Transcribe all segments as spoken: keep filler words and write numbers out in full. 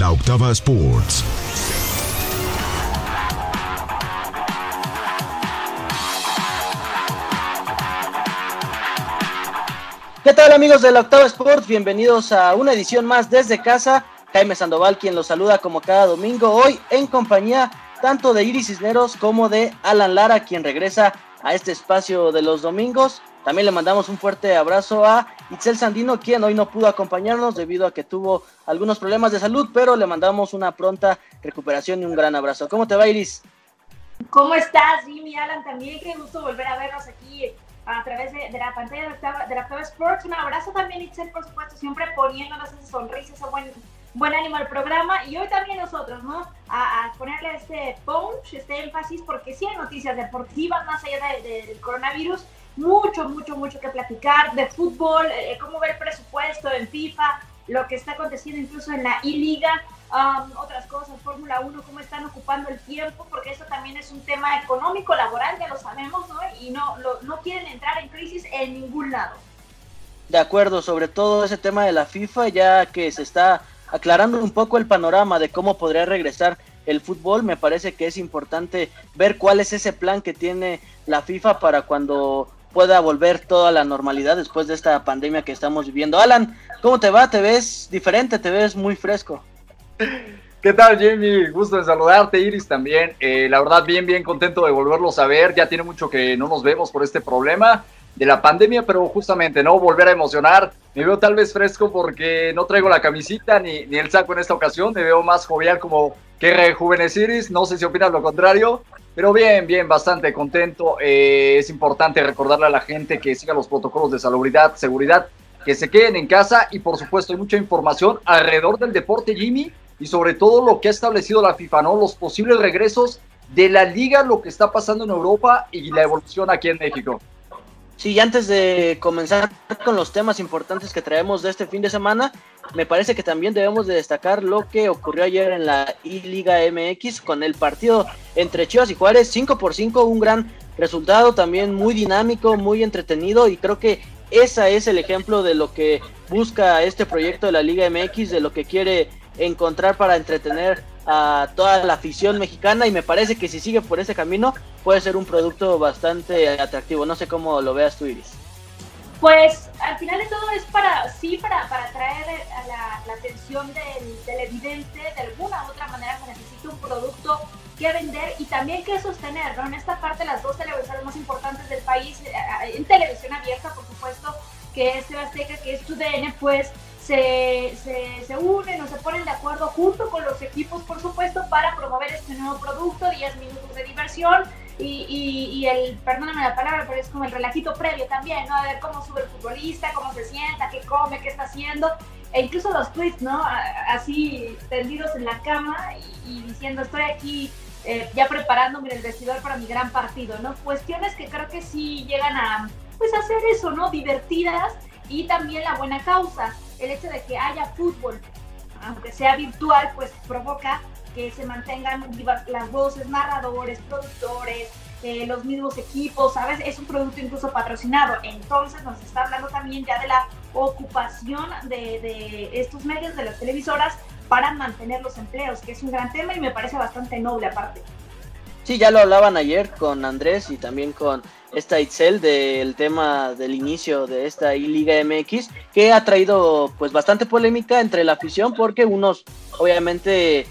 La Octava Sports. ¿Qué tal, amigos de La Octava Sports? Bienvenidos a una edición más desde casa. Jaime Sandoval quien los saluda como cada domingo, hoy en compañía tanto de Iris Cisneros como de Alan Lara, quien regresa a este espacio de los domingos. También le mandamos un fuerte abrazo a Itzel Sandino, quien hoy no pudo acompañarnos debido a que tuvo algunos problemas de salud, pero le mandamos una pronta recuperación y un gran abrazo. ¿Cómo te va, Iris? ¿Cómo estás, Jimmy, Alan? También qué gusto volver a vernos aquí a través de, de la pantalla de la, Octava, de la Octava Sports. Un abrazo también, Itzel, por supuesto, siempre poniéndonos esa sonrisa, ese buen, buen ánimo al programa. Y hoy también nosotros, ¿no? A, a ponerle este punch, este énfasis, porque sí hay noticias deportivas más allá de, de, del coronavirus. Mucho, mucho, mucho que platicar de fútbol, eh, cómo ver el presupuesto en FIFA, lo que está aconteciendo incluso en la I-Liga, um, otras cosas, Fórmula uno, cómo están ocupando el tiempo, porque eso también es un tema económico, laboral, ya lo sabemos, ¿no? Y no, lo, no quieren entrar en crisis en ningún lado. De acuerdo, sobre todo ese tema de la FIFA, ya que se está aclarando un poco el panorama de cómo podría regresar el fútbol. Me parece que es importante ver cuál es ese plan que tiene la FIFA para cuando pueda volver toda la normalidad después de esta pandemia que estamos viviendo. Alan, ¿cómo te va? ¿Te ves diferente? ¿Te ves muy fresco? ¿Qué tal, Jimmy? Gusto en saludarte, Iris también. Eh, la verdad, bien, bien contento de volverlos a ver. Ya tiene mucho que no nos vemos por este problema de la pandemia, pero justamente, ¿no? Volver a emocionar. Me veo tal vez fresco porque no traigo la camisita ni, ni el saco en esta ocasión. Me veo más jovial como que rejuvenes, Iris. No sé si opinas lo contrario. Pero bien, bien, bastante contento. Eh, es importante recordarle a la gente que siga los protocolos de salubridad, seguridad, que se queden en casa y por supuesto hay mucha información alrededor del deporte, Jimmy, y sobre todo lo que ha establecido la FIFA, ¿no? Los posibles regresos de la liga, lo que está pasando en Europa y la evolución aquí en México. Sí, y antes de comenzar con los temas importantes que traemos de este fin de semana, me parece que también debemos de destacar lo que ocurrió ayer en la I-Liga M X con el partido entre Chivas y Juárez, cinco por cinco, un gran resultado, también muy dinámico, muy entretenido, y creo que ese es el ejemplo de lo que busca este proyecto de la Liga M X, de lo que quiere encontrar para entretener a toda la afición mexicana, y me parece que si sigue por ese camino puede ser un producto bastante atractivo. No sé cómo lo veas tú, Iris. Pues al final de todo es para, sí, para, para atraer a la, la atención del televidente. De alguna u otra manera se necesita un producto que vender y también que sostener, ¿no? En esta parte las dos televisoras más importantes del país, en televisión abierta, por supuesto, que es T V Azteca, que es T U D N, pues se, se, se unen o se ponen de acuerdo junto con los equipos, por supuesto, para promover este nuevo producto, diez minutos de diversión y, y, y el, perdóname la palabra, pero es como el relajito previo también, ¿no? A ver cómo sube el futbolista, cómo se sienta, qué come, qué está haciendo, e incluso los tweets, ¿no? Así tendidos en la cama y, y diciendo, estoy aquí eh, ya preparándome en el vestidor para mi gran partido, ¿no? Cuestiones que creo que sí llegan a, pues, hacer eso, ¿no? Divertidas, y también la buena causa. El hecho de que haya fútbol, aunque sea virtual, pues provoca que se mantengan vivas las voces, narradores, productores, eh, los mismos equipos, ¿sabes? Es un producto incluso patrocinado. Entonces nos está hablando también ya de la ocupación de, de estos medios, de las televisoras, para mantener los empleos, que es un gran tema y me parece bastante noble aparte. Sí, ya lo hablaban ayer con Andrés y también con esta Itzel del tema del inicio de esta I-Liga M X, que ha traído pues bastante polémica entre la afición, porque unos, obviamente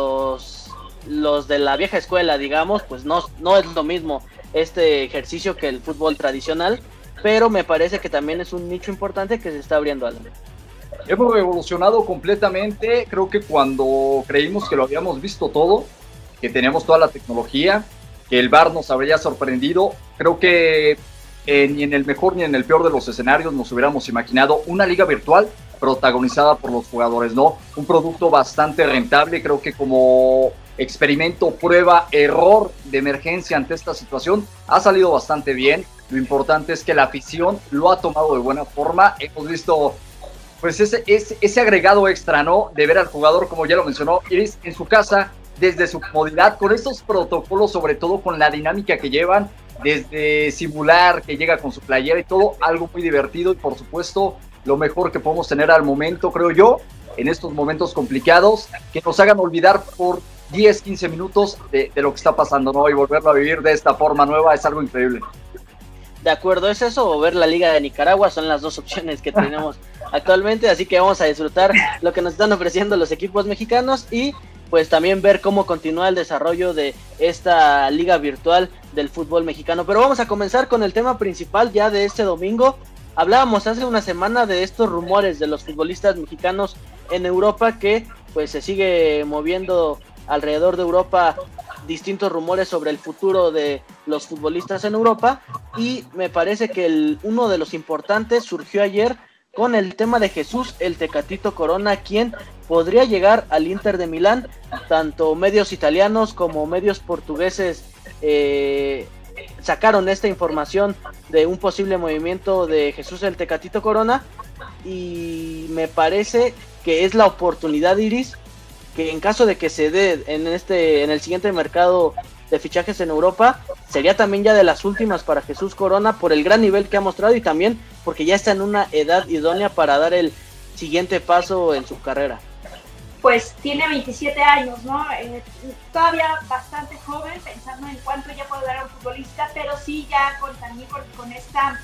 los, los de la vieja escuela, digamos, pues no, no es lo mismo este ejercicio que el fútbol tradicional, pero me parece que también es un nicho importante que se está abriendo al mundo. Hemos revolucionado completamente. Creo que cuando creímos que lo habíamos visto todo, que teníamos toda la tecnología, que el V A R nos habría sorprendido, creo que eh, ni en el mejor ni en el peor de los escenarios nos hubiéramos imaginado una liga virtual protagonizada por los jugadores, ¿no? Un producto bastante rentable. Creo que como experimento, prueba, error de emergencia ante esta situación ha salido bastante bien. Lo importante es que la afición lo ha tomado de buena forma. Hemos visto pues ese, ese, ese agregado extra, ¿no? De ver al jugador, como ya lo mencionó Iris, en su casa, desde su comodidad, con estos protocolos, sobre todo con la dinámica que llevan, desde simular que llega con su playera y todo, algo muy divertido, y por supuesto lo mejor que podemos tener al momento, creo yo, en estos momentos complicados, que nos hagan olvidar por diez, quince minutos de, de lo que está pasando, ¿no? Y volverlo a vivir de esta forma nueva es algo increíble. De acuerdo, es eso o ver la Liga de Nicaragua, son las dos opciones que tenemos actualmente, así que vamos a disfrutar lo que nos están ofreciendo los equipos mexicanos y pues también ver cómo continúa el desarrollo de esta liga virtual del fútbol mexicano. Pero vamos a comenzar con el tema principal ya de este domingo. Hablábamos hace una semana de estos rumores de los futbolistas mexicanos en Europa, que pues se sigue moviendo alrededor de Europa distintos rumores sobre el futuro de los futbolistas en Europa, y me parece que el, uno de los importantes surgió ayer con el tema de Jesús el Tecatito Corona, quien podría llegar al Inter de Milán. Tanto medios italianos como medios portugueses eh, sacaron esta información de un posible movimiento de Jesús el Tecatito Corona, y me parece que es la oportunidad, Iris, que en caso de que se dé en este en el siguiente mercado de fichajes en Europa, sería también ya de las últimas para Jesús Corona por el gran nivel que ha mostrado y también porque ya está en una edad idónea para dar el siguiente paso en su carrera. Pues tiene veintisiete años, ¿no? Eh, todavía bastante joven, pensando en cuánto ya puede dar a un futbolista, pero sí ya con, también con, con esta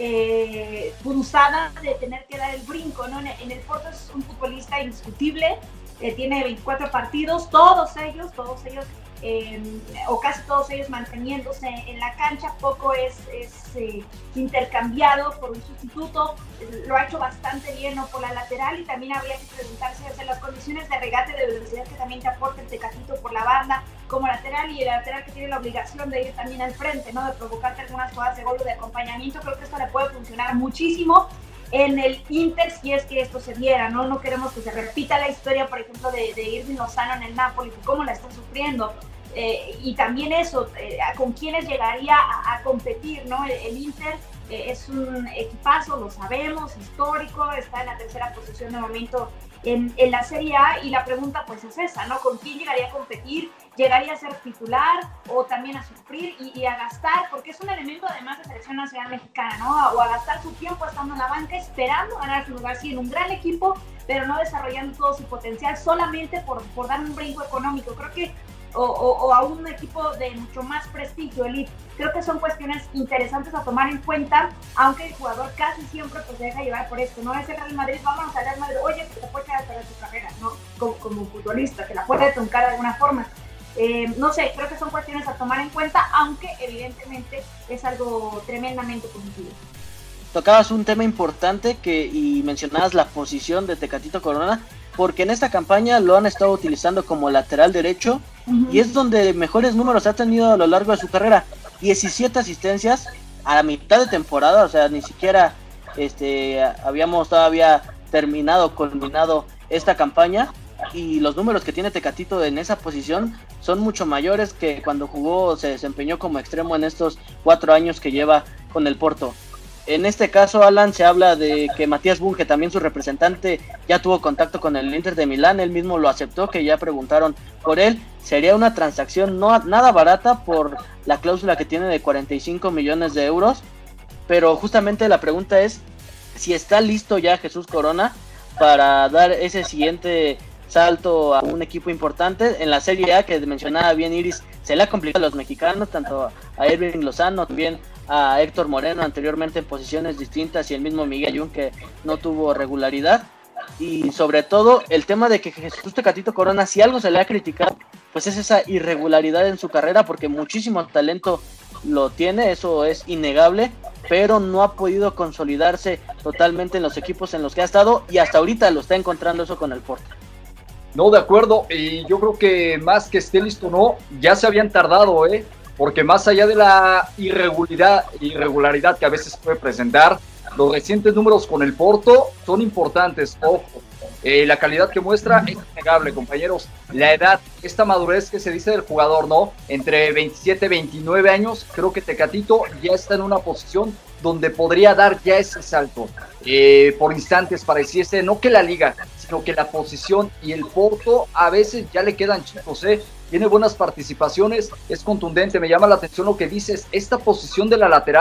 eh, punzada de tener que dar el brinco, ¿no? En, en el Porto es un futbolista indiscutible. Eh, tiene veinticuatro partidos, todos ellos, todos ellos, eh, o casi todos ellos manteniéndose en la cancha, poco es, es eh, intercambiado por un sustituto, lo ha hecho bastante bien, ¿no? Por la lateral, y también habría que preguntarse desde las condiciones de regate de velocidad que también te aporta el Tecatito por la banda como lateral, y el lateral que tiene la obligación de ir también al frente, ¿no? De provocarte algunas jugadas de gol o de acompañamiento. Creo que esto le puede funcionar muchísimo en el Inter, si es que esto se diera, ¿no? No queremos que se repita la historia, por ejemplo, de, de Irving Lozano en el Napoli, cómo la está sufriendo, eh, y también eso, eh, con quiénes llegaría a, a competir, ¿no? El, el Inter eh, es un equipazo, lo sabemos, histórico, está en la tercera posición de momento en, en la Serie A, y la pregunta pues es esa, ¿no? ¿Con quién llegaría a competir? ¿Llegaría a ser titular o también a sufrir y, y a gastar? Porque es un elemento además de selección nacional mexicana, ¿no? O a gastar su tiempo estando en la banca esperando ganar su lugar, sí, en un gran equipo, pero no desarrollando todo su potencial solamente por, por dar un brinco económico. Creo que O, o, o a un equipo de mucho más prestigio, elite. Creo que son cuestiones interesantes a tomar en cuenta, aunque el jugador casi siempre pues se deja llevar por esto, ¿no? Es el Real Madrid, vámonos al Real Madrid, oye, que te puede quedar para tu carrera, ¿no? Como, como futbolista, que la puede truncar de alguna forma. Eh, no sé, creo que son cuestiones a tomar en cuenta, aunque evidentemente es algo tremendamente positivo. Tocabas un tema importante que y mencionabas la posición de Tecatito Corona, porque en esta campaña lo han estado utilizando como lateral derecho, uh-huh. y es donde mejores números ha tenido a lo largo de su carrera. diecisiete asistencias a la mitad de temporada, o sea, ni siquiera este habíamos todavía terminado, culminado esta campaña, y los números que tiene Tecatito en esa posición son mucho mayores que cuando jugó, se desempeñó como extremo en estos cuatro años que lleva con el Porto. En este caso, Alan, se habla de que Matías Bunge, también su representante, ya tuvo contacto con el Inter de Milán, él mismo lo aceptó, que ya preguntaron por él. Sería una transacción no nada barata por la cláusula que tiene de cuarenta y cinco millones de euros, pero justamente la pregunta es si está listo ya Jesús Corona para dar ese siguiente salto a un equipo importante. En la Serie A, que mencionaba bien Iris, se le ha complicado a los mexicanos, tanto a Irving Lozano, también a Héctor Moreno anteriormente en posiciones distintas, y el mismo Miguel Ayun, que no tuvo regularidad. Y sobre todo el tema de que Jesús Tecatito Corona, si algo se le ha criticado, pues es esa irregularidad en su carrera, porque muchísimo talento lo tiene, eso es innegable, pero no ha podido consolidarse totalmente en los equipos en los que ha estado, y hasta ahorita lo está encontrando eso con el Porto. No, de acuerdo, y yo creo que más que esté listo no, ya se habían tardado, ¿eh? Porque más allá de la irregularidad, irregularidad que a veces puede presentar, los recientes números con el Porto son importantes, ojo. Eh, la calidad que muestra es innegable, compañeros. La edad, esta madurez que se dice del jugador, ¿no? Entre veintisiete y veintinueve años, creo que Tecatito ya está en una posición donde podría dar ya ese salto. Eh, por instantes pareciese, no que la liga, sino que la posición y el Porto a veces ya le quedan chicos, ¿eh? Tiene buenas participaciones, es contundente, me llama la atención lo que dices, esta posición de la lateral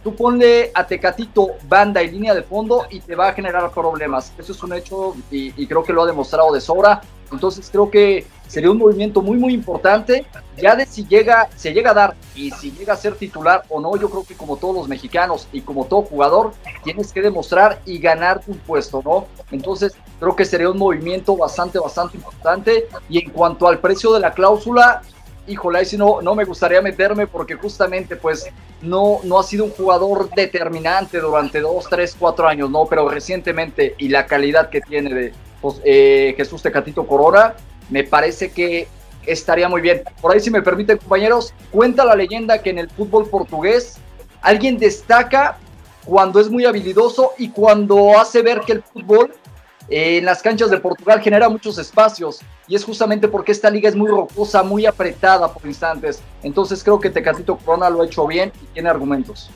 tú ponle a Tecatito banda y línea de fondo y te va a generar problemas. Eso es un hecho y, y creo que lo ha demostrado de sobra. Entonces creo que sería un movimiento muy muy importante, ya de si llega, se llega a dar y si llega a ser titular o no. Yo creo que como todos los mexicanos y como todo jugador, tienes que demostrar y ganar tu puesto, ¿no? Entonces creo que sería un movimiento bastante, bastante importante. Y en cuanto al precio de la cláusula, híjole, ahí sí no, no me gustaría meterme porque justamente pues no, no ha sido un jugador determinante durante dos, tres, cuatro años, ¿no? Pero recientemente y la calidad que tiene de pues, eh, Jesús Tecatito Corona, me parece que estaría muy bien. Por ahí, si me permiten, compañeros, cuenta la leyenda que en el fútbol portugués alguien destaca cuando es muy habilidoso y cuando hace ver que el fútbol eh, en las canchas de Portugal genera muchos espacios, y es justamente porque esta liga es muy rocosa, muy apretada por instantes. Entonces creo que Tecatito Corona lo ha hecho bien y tiene argumentos.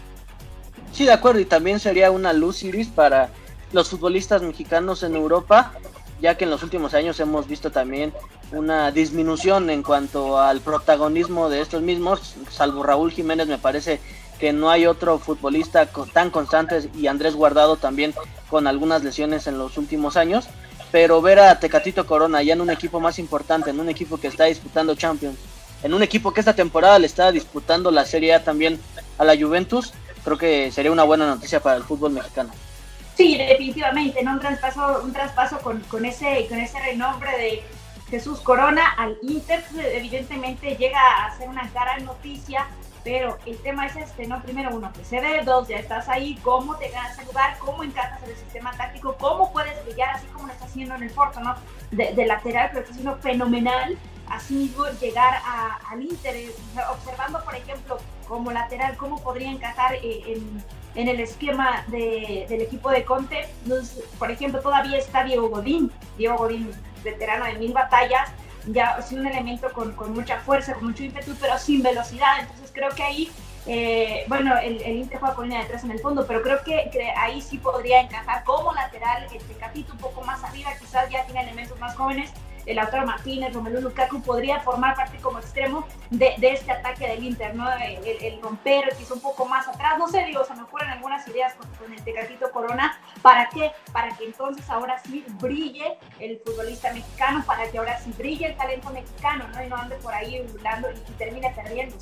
Sí, de acuerdo, y también sería una luz, Iris, para los futbolistas mexicanos en Europa, ya que en los últimos años hemos visto también una disminución en cuanto al protagonismo de estos mismos, salvo Raúl Jiménez. Me parece que no hay otro futbolista tan constante, y Andrés Guardado también con algunas lesiones en los últimos años, pero ver a Tecatito Corona ya en un equipo más importante, en un equipo que está disputando Champions, en un equipo que esta temporada le está disputando la Serie A también a la Juventus, creo que sería una buena noticia para el fútbol mexicano. Sí, definitivamente, ¿no? Un traspaso, un traspaso con, con, ese, con ese renombre de Jesús Corona al Inter, evidentemente llega a ser una gran noticia, pero el tema es este, ¿no? Primero, uno, que se ve, dos, ya estás ahí, cómo te ganas el lugar, cómo encajas en el sistema táctico, cómo puedes brillar, así como lo está haciendo en el Porto, ¿no? De, de lateral, pero está haciendo fenomenal. Así mismo llegar a, al Inter, observando, por ejemplo, como lateral, cómo podría encajar eh, en, en el esquema de, del equipo de Conte. Entonces, por ejemplo, todavía está Diego Godín, Diego Godín, veterano de mil batallas, ya sin un elemento con, con mucha fuerza, con mucho ímpetu, pero sin velocidad. Entonces creo que ahí, eh, bueno, el, el Inter juega con línea de tres en el fondo, pero creo que, que ahí sí podría encajar como lateral, el Tecatito un poco más arriba, quizás ya tiene elementos más jóvenes. El Lautaro Martínez, Romelu Lukaku podría formar parte como extremo de, de este ataque del Inter, ¿no? El, el romper, quizá un poco más atrás, no sé, digo, se me ocurren algunas ideas con, con el Tecatito Corona. ¿Para qué? Para que entonces ahora sí brille el futbolista mexicano, para que ahora sí brille el talento mexicano, ¿no? Y no ande por ahí ululando y, y termine perdiéndose.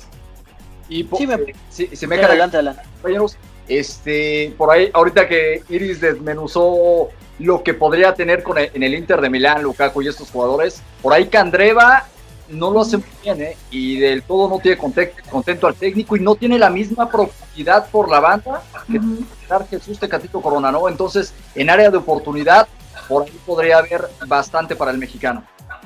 Y por, sí, me, sí, se me sí, adelante, adelante. Compañeros, este, por ahí, ahorita que Iris desmenuzó lo que podría tener con el, en el Inter de Milán, Lukaku y estos jugadores, por ahí Candreva no lo hace muy bien, ¿eh? Y del todo no tiene contento, contento al técnico, y no tiene la misma profundidad por la banda que uh-huh. Jesús Tecatito Corona, ¿no? Entonces, en área de oportunidad, por ahí podría haber bastante para el mexicano.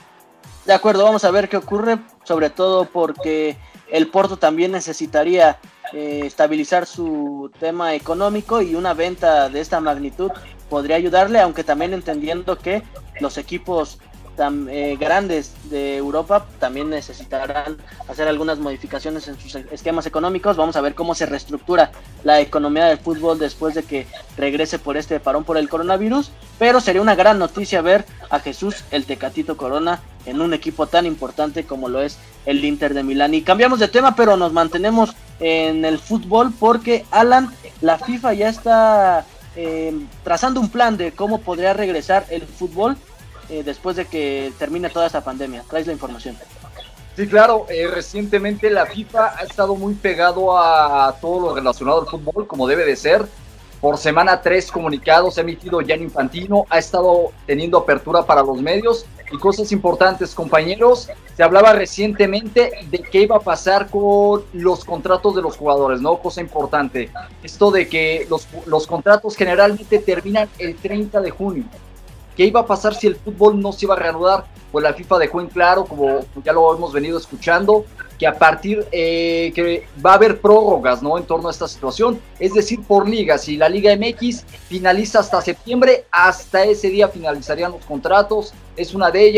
De acuerdo, vamos a ver qué ocurre, sobre todo porque el Porto también necesitaría eh, estabilizar su tema económico, y una venta de esta magnitud podría ayudarle, aunque también entendiendo que los equipos tan eh, grandes de Europa también necesitarán hacer algunas modificaciones en sus esquemas económicos. Vamos a ver cómo se reestructura la economía del fútbol después de que regrese por este parón por el coronavirus, pero sería una gran noticia ver a Jesús el Tecatito Corona en un equipo tan importante como lo es el Inter de Milán. Y cambiamos de tema, pero nos mantenemos en el fútbol porque, Alan, la FIFA ya está eh, trazando un plan de cómo podría regresar el fútbol eh, después de que termine toda esta pandemia. Traes la información. Sí, claro, eh, recientemente la FIFA ha estado muy pegado a todo lo relacionado al fútbol, como debe de ser. Por semana tres comunicados ha emitido Gianni Infantino, ha estado teniendo apertura para los medios y cosas importantes, compañeros. Se hablaba recientemente de qué iba a pasar con los contratos de los jugadores, ¿no? Cosa importante, esto de que los, los contratos generalmente terminan el treinta de junio. ¿Qué iba a pasar si el fútbol no se iba a reanudar? Pues la FIFA dejó en claro, como ya lo hemos venido escuchando, que a partir eh, que va a haber prórrogas, ¿no? En torno a esta situación, es decir, por ligas. Si la Liga M X finaliza hasta septiembre, hasta ese día finalizarían los contratos. Es una de ellas.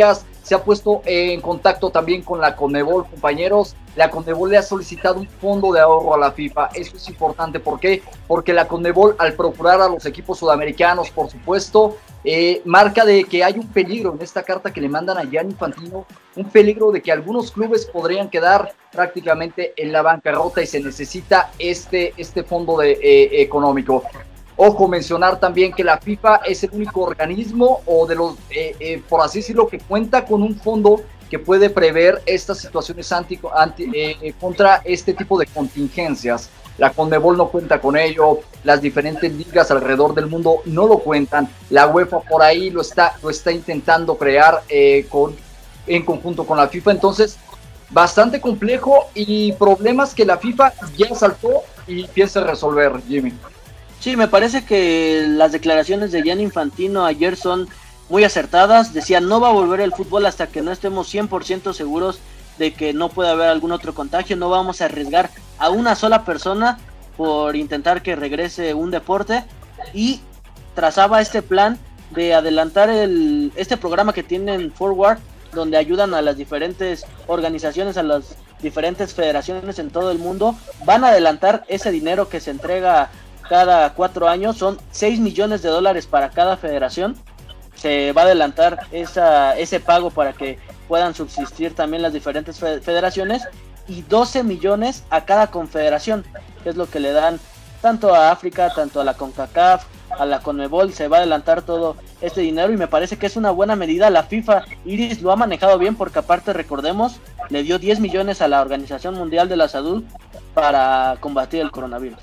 se ha puesto en contacto también con la CONMEBOL, compañeros. La CONMEBOL le ha solicitado un fondo de ahorro a la FIFA. Eso es importante. ¿Por qué? Porque la CONMEBOL, al procurar a los equipos sudamericanos, por supuesto, eh, marca de que hay un peligro en esta carta que le mandan a Gianni Infantino, un peligro de que algunos clubes podrían quedar prácticamente en la bancarrota y se necesita este, este fondo de, eh, económico. Ojo, mencionar también que la FIFA es el único organismo o de los, eh, eh, por así decirlo, que cuenta con un fondo que puede prever estas situaciones anti, anti, eh, contra este tipo de contingencias. La CONMEBOL no cuenta con ello, las diferentes ligas alrededor del mundo no lo cuentan, la UEFA por ahí lo está, lo está intentando crear eh, con, en conjunto con la FIFA. Entonces, bastante complejo y problemas que la FIFA ya saltó y piensa resolver, Jimmy. Sí, me parece que las declaraciones de Gianni Infantino ayer son muy acertadas. Decía, no va a volver el fútbol hasta que no estemos cien por ciento seguros de que no puede haber algún otro contagio. No vamos a arriesgar a una sola persona por intentar que regrese un deporte. Y trazaba este plan de adelantar el este programa que tienen Forward, donde ayudan a las diferentes organizaciones, a las diferentes federaciones en todo el mundo. Van a adelantar ese dinero que se entrega cada cuatro años, son seis millones de dólares para cada federación. Se va a adelantar esa, ese pago para que puedan subsistir también las diferentes federaciones, y doce millones a cada confederación, que es lo que le dan tanto a África, tanto a la CONCACAF, a la CONMEBOL. Se va a adelantar todo este dinero y me parece que es una buena medida. La FIFA, Iris, lo ha manejado bien, porque aparte, recordemos, le dio diez millones a la Organización Mundial de la Salud para combatir el coronavirus.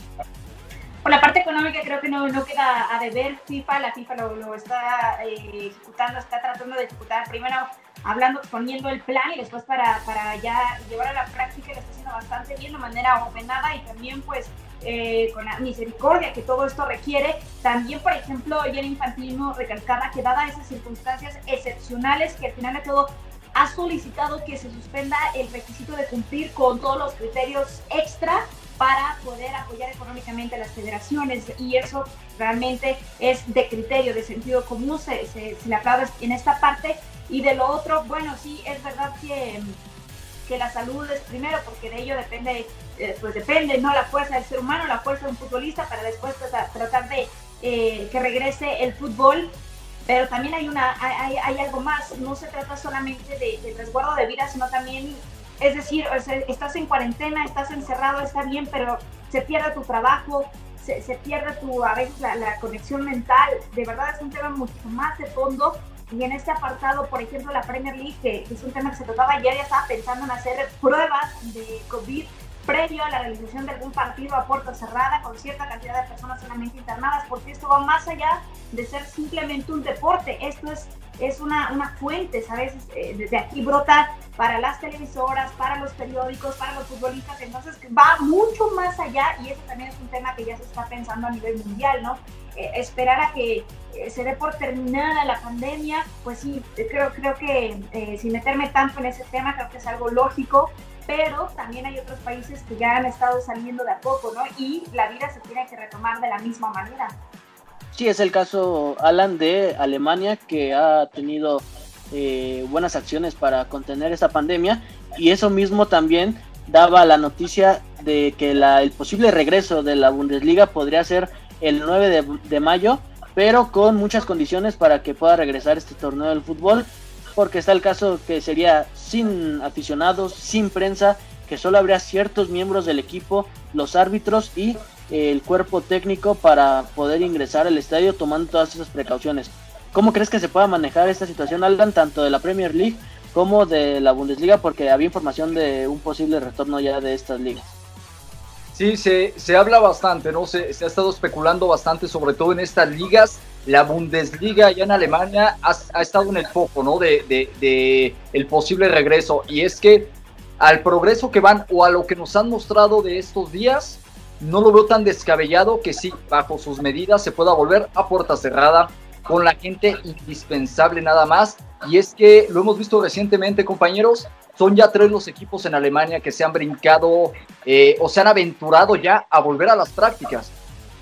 Por la parte económica creo que no, no queda a deber FIFA, la FIFA lo, lo está eh, ejecutando, está tratando de ejecutar, primero hablando, poniendo el plan y después para, para ya llevar a la práctica, lo está haciendo bastante bien, de manera ordenada y también pues eh, con la misericordia que todo esto requiere. También, por ejemplo, Gianni Infantino recalcaba que dadas esas circunstancias excepcionales, que al final de todo ha solicitado que se suspenda el requisito de cumplir con todos los criterios extra para poder apoyar económicamente a las federaciones, y eso realmente es de criterio, de sentido común, se, se, se le aplaude en esta parte. Y de lo otro, bueno, sí, es verdad que, que la salud es primero, porque de ello depende, eh, pues depende, ¿no? La fuerza del ser humano, la fuerza de un futbolista, para después tratar, tratar de eh, que regrese el fútbol. Pero también hay, una, hay, hay algo más, no se trata solamente de, de resguardo de vida, sino también, es decir, o sea, estás en cuarentena, estás encerrado, está bien, pero se pierde tu trabajo, se, se pierde tu, a veces la, la conexión mental. De verdad es un tema mucho más de fondo, y en este apartado, por ejemplo, la Premier League, que, que es un tema que se tocaba ayer, ya estaba pensando en hacer pruebas de COVID previo a la realización de algún partido a puerta cerrada con cierta cantidad de personas solamente internadas, porque esto va más allá de ser simplemente un deporte. Esto es, es una, una fuente, ¿sabes? Eh, desde aquí brota para las televisoras, para los periódicos, para los futbolistas, entonces va mucho más allá, y eso también es un tema que ya se está pensando a nivel mundial, ¿no? Eh, esperar a que eh, se dé por terminada la pandemia, pues sí, creo, creo que eh, sin meterme tanto en ese tema, creo que es algo lógico, pero también hay otros países que ya han estado saliendo de a poco, ¿no? Y la vida se tiene que retomar de la misma manera. Sí, es el caso, Alan, de Alemania, que ha tenido eh, buenas acciones para contener esta pandemia, y eso mismo también daba la noticia de que la, el posible regreso de la Bundesliga podría ser el nueve de, de mayo, pero con muchas condiciones para que pueda regresar este torneo del fútbol, porque está el caso que sería sin aficionados, sin prensa, que solo habría ciertos miembros del equipo, los árbitros y eh, el cuerpo técnico para poder ingresar al estadio tomando todas esas precauciones. ¿Cómo crees que se pueda manejar esta situación, Alan, tanto de la Premier League como de la Bundesliga? Porque había información de un posible retorno ya de estas ligas. Sí, se, se habla bastante, ¿no? Se, se ha estado especulando bastante, sobre todo en estas ligas. La Bundesliga allá en Alemania ha, ha estado en el foco, ¿no? De, de, de el posible regreso. Y es que al progreso que van, o a lo que nos han mostrado de estos días, no lo veo tan descabellado que sí, bajo sus medidas, se pueda volver a puerta cerrada, con la gente indispensable nada más. Y es que lo hemos visto recientemente, compañeros, son ya tres los equipos en Alemania que se han brincado eh, o se han aventurado ya a volver a las prácticas.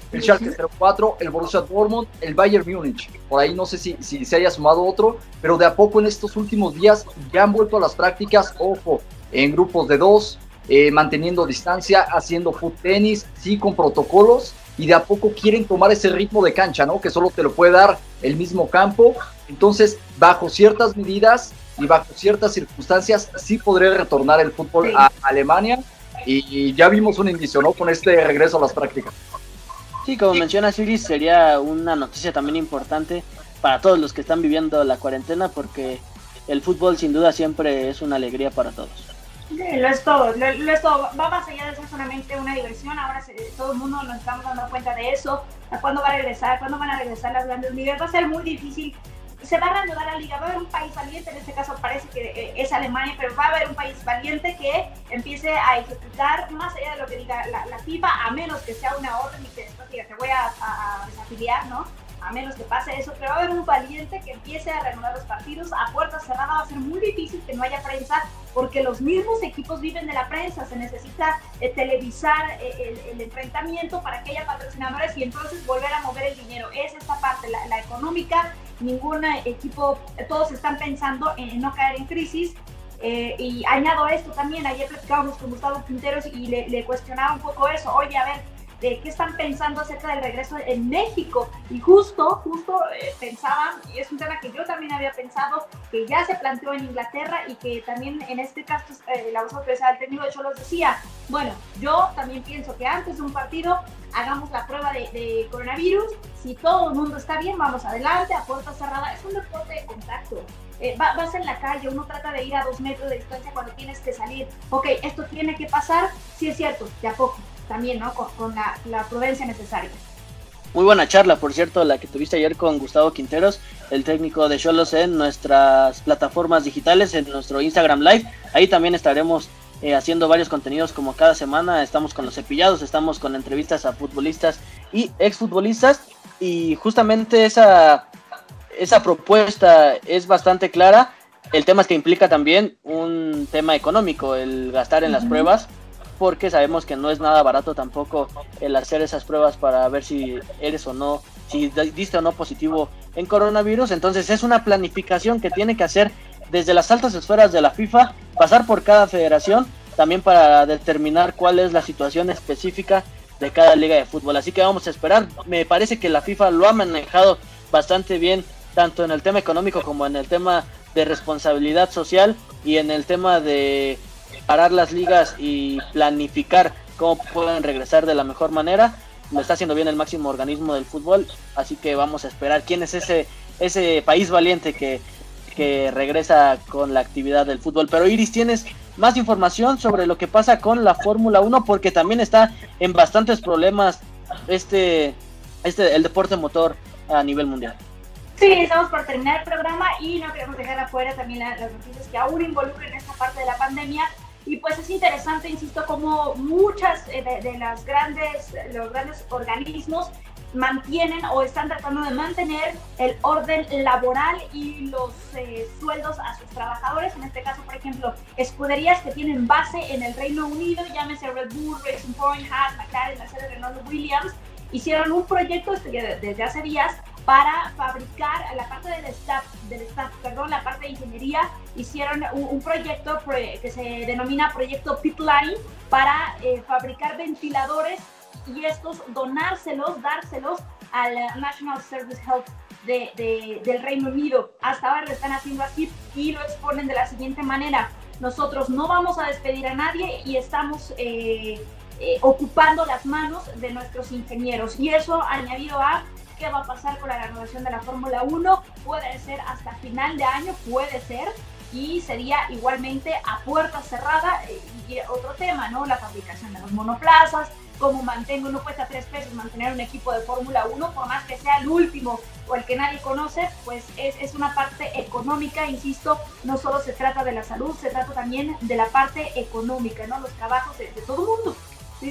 el Schalke cero cuatro, el Borussia Dortmund, el Bayern Múnich. Por ahí no sé si, si se haya sumado otro, pero de a poco en estos últimos días ya han vuelto a las prácticas, ojo, en grupos de dos, eh, manteniendo distancia, haciendo foot tenis, sí con protocolos, y de a poco quieren tomar ese ritmo de cancha, ¿no? Que solo te lo puede dar el mismo campo. Entonces, bajo ciertas medidas y bajo ciertas circunstancias, sí podría retornar el fútbol sí. a Alemania, y, y ya vimos un indicio, ¿no? Con este regreso a las prácticas. Sí, como mencionas, Iris, sería una noticia también importante para todos los que están viviendo la cuarentena, porque el fútbol sin duda siempre es una alegría para todos. Sí, lo es todo, lo, lo es todo. Va más allá de ser solamente una diversión. Ahora se, todo el mundo nos estamos dando cuenta de eso. ¿A cuándo va a regresar? ¿Cuándo van a regresar las grandes ligas? Va a ser muy difícil. Se va a reanudar la liga. Va a haber un país valiente, en este caso parece que es Alemania, pero va a haber un país valiente que empiece a ejecutar más allá de lo que diga la, la FIFA, a menos que sea una orden y que después diga, te voy a, a, a desafiliar, ¿no? A menos que pase eso, pero va a haber un valiente que empiece a reanudar los partidos a puerta cerrada. Va a ser muy difícil que no haya prensa, porque los mismos equipos viven de la prensa. Se necesita eh, televisar eh, el, el enfrentamiento para que haya patrocinadores y entonces volver a mover el dinero. Es esta parte, la, la económica. Ningún equipo, todos están pensando en, en no caer en crisis. Eh, y añado esto también, ayer platicábamos con Gustavo Quinteros y le, le cuestionaba un poco eso. Oye, a ver, de qué están pensando acerca del regreso en México, y justo, justo eh, pensaban, y es un tema que yo también había pensado, que ya se planteó en Inglaterra y que también en este caso eh, la voz autorizada del técnico de Cholos decía, bueno, yo también pienso que antes de un partido hagamos la prueba de, de coronavirus, si todo el mundo está bien, vamos adelante, a puerta cerrada, es un deporte de contacto. Eh, va, vas en la calle, uno trata de ir a dos metros de distancia cuando tienes que salir. Ok, esto tiene que pasar, sí es cierto, de a poco, también, ¿no? Con, con la, la prudencia necesaria. Muy buena charla, por cierto, la que tuviste ayer con Gustavo Quinteros, el técnico de Xolos, en nuestras plataformas digitales, en nuestro Instagram Live. Ahí también estaremos eh, haciendo varios contenidos como cada semana. Estamos con los cepillados, estamos con entrevistas a futbolistas y exfutbolistas, y justamente esa, esa propuesta es bastante clara. El tema es que implica también un tema económico, el gastar en uh-huh. las pruebas, porque sabemos que no es nada barato tampoco el hacer esas pruebas para ver si eres o no, si diste o no positivo en coronavirus. Entonces es una planificación que tiene que hacer desde las altas esferas de la FIFA, pasar por cada federación, también para determinar cuál es la situación específica de cada liga de fútbol. Así que vamos a esperar. Me parece que la FIFA lo ha manejado bastante bien, tanto en el tema económico como en el tema de responsabilidad social y en el tema de parar las ligas y planificar cómo pueden regresar de la mejor manera. Lo está haciendo bien el máximo organismo del fútbol, así que vamos a esperar quién es ese ese país valiente que, que regresa con la actividad del fútbol. Pero Iris, ¿tienes más información sobre lo que pasa con la Fórmula uno? Porque también está en bastantes problemas este, este el deporte motor a nivel mundial. Sí, estamos por terminar el programa y no queremos dejar afuera también las noticias que aún involucran esta parte de la pandemia. Y pues es interesante, insisto, como muchas de, de las grandes, los grandes organismos mantienen o están tratando de mantener el orden laboral y los eh, sueldos a sus trabajadores. En este caso, por ejemplo, escuderías que tienen base en el Reino Unido, llámese Red Bull, Racing Point, Haas, McLaren, Mercedes, Renault, Williams, hicieron un proyecto desde hace días para fabricar la parte del staff, del staff, perdón, la parte de ingeniería. Hicieron un, un proyecto que se denomina Proyecto Pipeline para eh, fabricar ventiladores y estos donárselos, dárselos al National Service Health de, de, del Reino Unido. Hasta ahora lo están haciendo así y lo exponen de la siguiente manera: nosotros no vamos a despedir a nadie y estamos eh, eh, ocupando las manos de nuestros ingenieros. Y eso añadido a qué va a pasar con la renovación de la Fórmula uno, puede ser hasta final de año, puede ser, y sería igualmente a puerta cerrada. Y otro tema, ¿no? La fabricación de los monoplazas, cómo mantengo, no cuesta tres pesos mantener un equipo de Fórmula uno, por más que sea el último o el que nadie conoce, pues es, es una parte económica, insisto, no solo se trata de la salud, se trata también de la parte económica, ¿no? Los trabajos de, de todo el mundo. ¿Sí?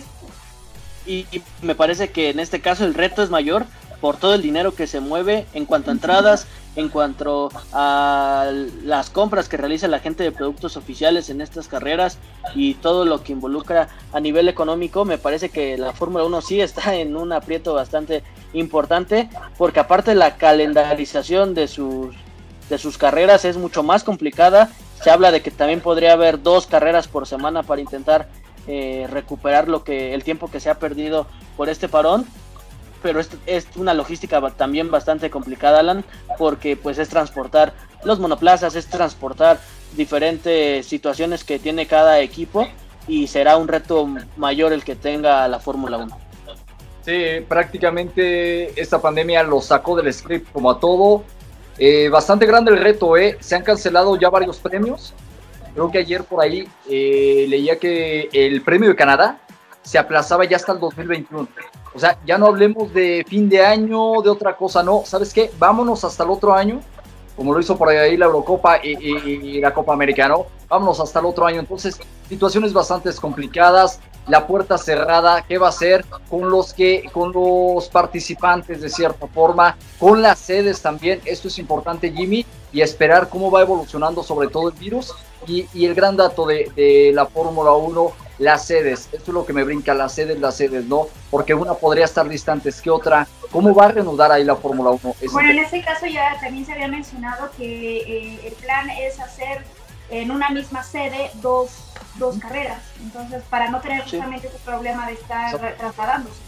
Y, y me parece que en este caso el reto es mayor por todo el dinero que se mueve en cuanto a entradas, en cuanto a las compras que realiza la gente de productos oficiales en estas carreras y todo lo que involucra a nivel económico, me parece que la Fórmula uno sí está en un aprieto bastante importante, porque aparte la calendarización de sus, de sus carreras es mucho más complicada. Se habla de que también podría haber dos carreras por semana para intentar eh, recuperar lo que el tiempo que se ha perdido por este parón, pero es, es una logística también bastante complicada, Alan, porque pues es transportar los monoplazas, es transportar diferentes situaciones que tiene cada equipo, y será un reto mayor el que tenga la Fórmula uno. Sí, prácticamente esta pandemia lo sacó del script como a todo. Eh, bastante grande el reto, ¿eh? Se han cancelado ya varios premios. Creo que ayer por ahí eh, leía que el premio de Canadá se aplazaba ya hasta el dos mil veintiuno. O sea, ya no hablemos de fin de año, de otra cosa, no. ¿Sabes qué? Vámonos hasta el otro año, como lo hizo por ahí la Eurocopa y, y, y la Copa América, ¿no? Vámonos hasta el otro año. Entonces, situaciones bastante complicadas, la puerta cerrada, ¿qué va a hacer con los que, con los participantes de cierta forma, con las sedes también? Esto es importante, Jimmy, y esperar cómo va evolucionando sobre todo el virus. Y, y el gran dato de, de la Fórmula uno, las sedes. Esto es lo que me brinca, las sedes, las sedes, ¿no? Porque una podría estar distantes que otra. ¿Cómo va a reanudar ahí la Fórmula uno? Es bueno, en este caso ya también se había mencionado que eh, el plan es hacer en una misma sede dos, dos carreras. Entonces, para no tener justamente sí. ese problema de estar so, trasladándose.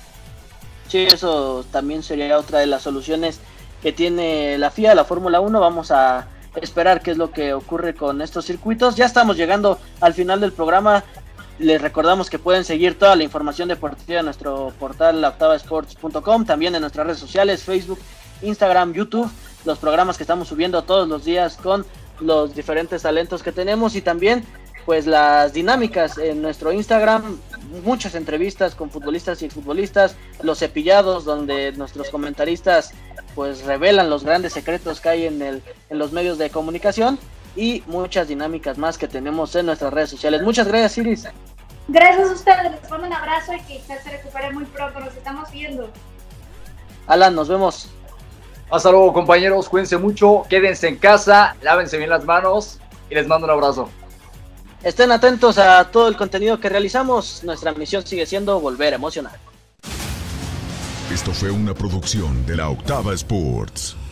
Sí, eso también sería otra de las soluciones que tiene la F I A, la Fórmula uno. Vamos a esperar qué es lo que ocurre con estos circuitos. Ya estamos llegando al final del programa. Les recordamos que pueden seguir toda la información deportiva en nuestro portal la octava sports punto com, también en nuestras redes sociales, Facebook, Instagram, YouTube, los programas que estamos subiendo todos los días con los diferentes talentos que tenemos, y también pues las dinámicas en nuestro Instagram, muchas entrevistas con futbolistas y exfutbolistas, los cepillados, donde nuestros comentaristas pues revelan los grandes secretos que hay en, el, en los medios de comunicación, y muchas dinámicas más que tenemos en nuestras redes sociales. Muchas gracias, Iris. Gracias a ustedes, les mando un abrazo y que usted se recupere muy pronto, nos estamos viendo. Alan, nos vemos. Hasta luego, compañeros, cuídense mucho, quédense en casa, lávense bien las manos y les mando un abrazo. Estén atentos a todo el contenido que realizamos, nuestra misión sigue siendo volver a emocionar. Esto fue una producción de la Octava Sports.